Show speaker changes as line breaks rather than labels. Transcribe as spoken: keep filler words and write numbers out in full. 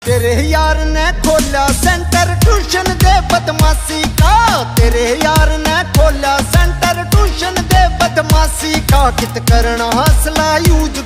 तेरे यार ने खोला सेंटर ट्यूशन दे बदमाशी का। तेरे यार ने खोला सेंटर ट्यूशन दे बदमाशी का। कित करना हसला यूज